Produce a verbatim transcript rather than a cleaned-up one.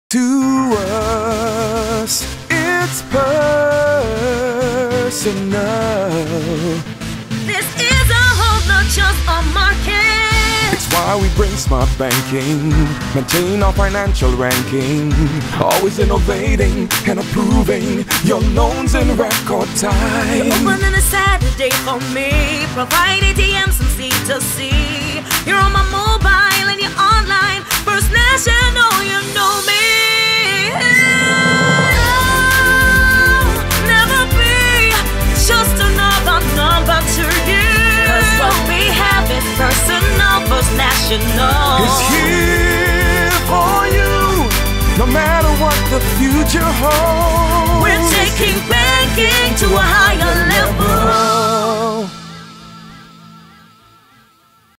To us, it's personal. This is a home, not just a market. It's why we bring smart banking, maintain our financial ranking, always innovating and approving your loans in record time. Opening a Saturday for me, provide A T Ms from C to C. You're on my mobile and you're online. First National, you know me. Never be just another number to you. 'Cause what we have is personal. First National is here for you, no matter what the future holds. We're taking banking to a higher level.